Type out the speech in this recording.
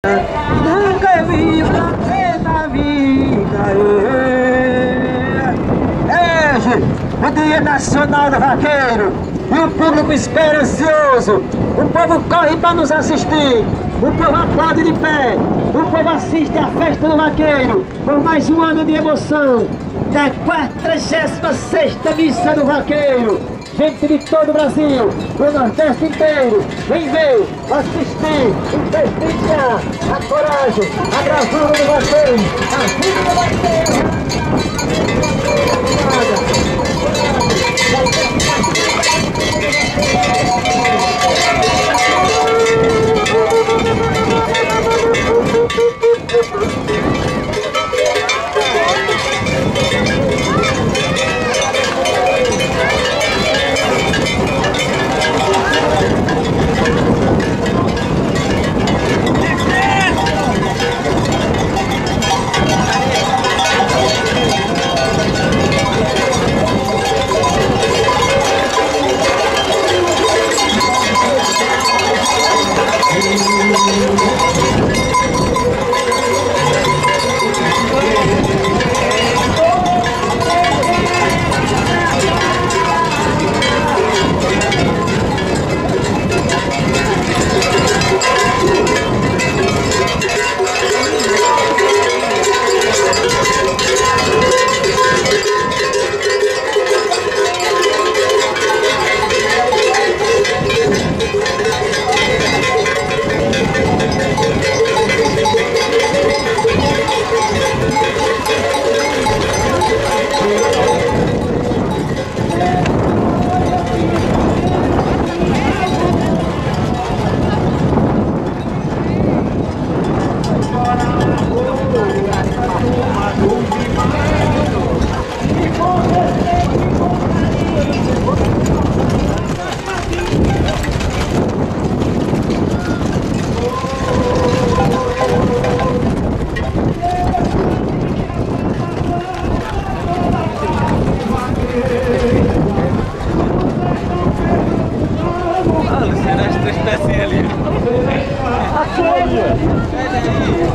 Nunca vi prazer na vida. Hoje, o Dia Nacional do Vaqueiro, e o público espera ansioso. O povo corre para nos assistir. O povo aplaude de pé. O povo assiste à festa do vaqueiro por mais um ano de emoção. Da 46ª missa do vaqueiro. Gente de todo o Brasil, do Nordeste inteiro, vem ver, assistir e prestigiar a coragem, a bravura do vaqueiro, a vida do vaqueiro. Será esta espécie ali?